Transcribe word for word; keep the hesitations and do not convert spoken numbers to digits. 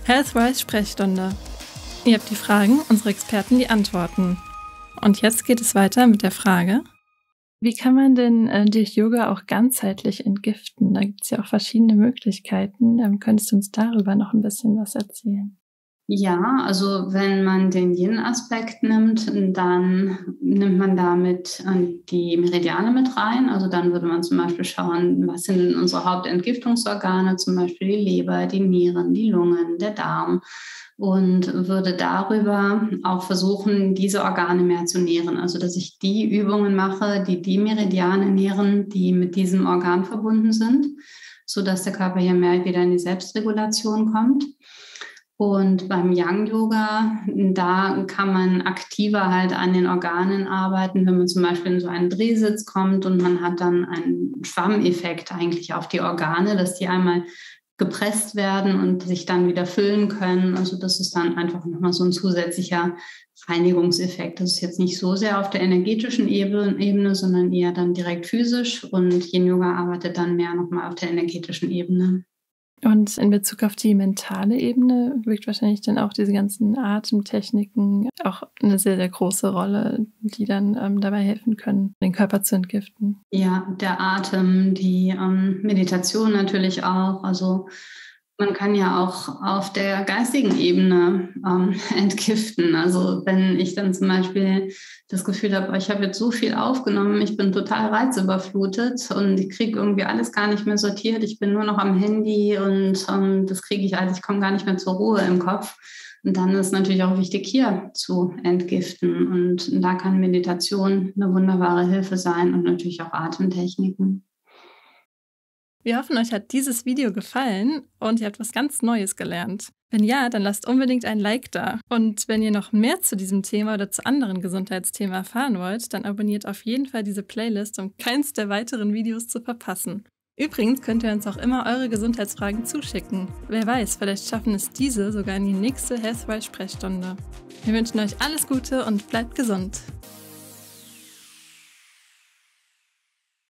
Healthwise Sprechstunde. Ihr habt die Fragen, unsere Experten die Antworten. Und jetzt geht es weiter mit der Frage: Wie kann man denn äh, durch Yoga auch ganzheitlich entgiften? Da gibt es ja auch verschiedene Möglichkeiten. Ähm, könntest du uns darüber noch ein bisschen was erzählen? Ja, also wenn man den Yin-Aspekt nimmt, dann nimmt man damit die Meridiane mit rein. Also dann würde man zum Beispiel schauen, was sind unsere Hauptentgiftungsorgane, zum Beispiel die Leber, die Nieren, die Lungen, der Darm. Und würde darüber auch versuchen, diese Organe mehr zu nähren. Also dass ich die Übungen mache, die die Meridiane nähren, die mit diesem Organ verbunden sind, sodass der Körper hier mehr wieder in die Selbstregulation kommt. Und beim Yang-Yoga, da kann man aktiver halt an den Organen arbeiten, wenn man zum Beispiel in so einen Drehsitz kommt und man hat dann einen Schwammeffekt eigentlich auf die Organe, dass die einmal gepresst werden und sich dann wieder füllen können. Also das ist dann einfach nochmal so ein zusätzlicher Reinigungseffekt. Das ist jetzt nicht so sehr auf der energetischen Ebene, sondern eher dann direkt physisch. Und Yin-Yoga arbeitet dann mehr nochmal auf der energetischen Ebene. Und in Bezug auf die mentale Ebene wirkt wahrscheinlich dann auch diese ganzen Atemtechniken auch eine sehr, sehr große Rolle, die dann ähm, dabei helfen können, den Körper zu entgiften. Ja, der Atem, die ähm, Meditation natürlich auch. Also man kann ja auch auf der geistigen Ebene ähm, entgiften. Also wenn ich dann zum Beispiel das Gefühl habe, ich habe jetzt so viel aufgenommen, ich bin total reizüberflutet und ich kriege irgendwie alles gar nicht mehr sortiert. Ich bin nur noch am Handy und ähm, das kriege ich alles, ich komme gar nicht mehr zur Ruhe im Kopf. Und dann ist natürlich auch wichtig, hier zu entgiften. Und da kann Meditation eine wunderbare Hilfe sein und natürlich auch Atemtechniken. Wir hoffen, euch hat dieses Video gefallen und ihr habt was ganz Neues gelernt. Wenn ja, dann lasst unbedingt ein Like da. Und wenn ihr noch mehr zu diesem Thema oder zu anderen Gesundheitsthemen erfahren wollt, dann abonniert auf jeden Fall diese Playlist, um keins der weiteren Videos zu verpassen. Übrigens könnt ihr uns auch immer eure Gesundheitsfragen zuschicken. Wer weiß, vielleicht schaffen es diese sogar in die nächste Healthwise Sprechstunde. Wir wünschen euch alles Gute und bleibt gesund.